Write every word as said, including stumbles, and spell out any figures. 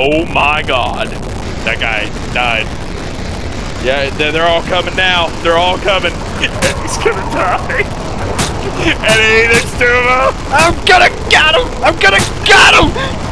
Oh my god. That guy died. Yeah, they're, they're all coming now. They're all coming. He's gonna die. Eddie, there's two of them. I'm gonna get him. I'm gonna get him.